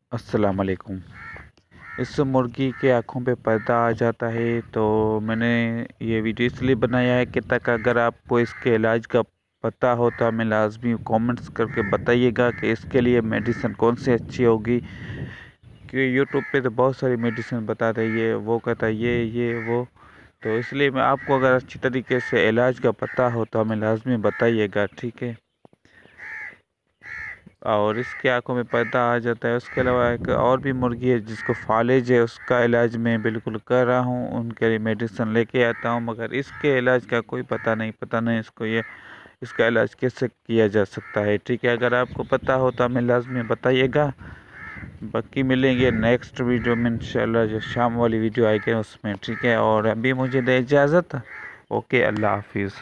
अस्सलाम वालेकुम। इस मुर्गी के आँखों पे पर्दा आ जाता है, तो मैंने ये वीडियो इसलिए बनाया है कि ताकि अगर आपको इसके इलाज का पता हो तो हमें लाज़मी कमेंट्स करके बताइएगा कि इसके लिए मेडिसिन कौन सी अच्छी होगी। क्योंकि यूट्यूब पे तो बहुत सारी मेडिसिन बताते हैं, ये वो कहता है ये वो। तो इसलिए मैं आपको अगर अच्छी तरीके से इलाज का पता हो तो हमें लाज़मी बताइएगा, ठीक है। और इसके आँखों में पर्दा आ जाता है। उसके अलावा एक और भी मुर्गी है जिसको फालिज है, उसका इलाज मैं बिल्कुल कर रहा हूँ, उनके लिए मेडिसिन लेके आता हूँ, मगर इसके इलाज का कोई पता नहीं इसको ये इसका इलाज कैसे किया जा सकता है, ठीक है। अगर आपको पता हो तो हमें लाजमी बताइएगा। बाकी मिलेंगे नेक्स्ट वीडियो में इंशाल्लाह, जो शाम वाली वीडियो आएगी उसमें, ठीक है। और अभी मुझे दे इजाज़त। ओके, अल्लाह हाफिज़।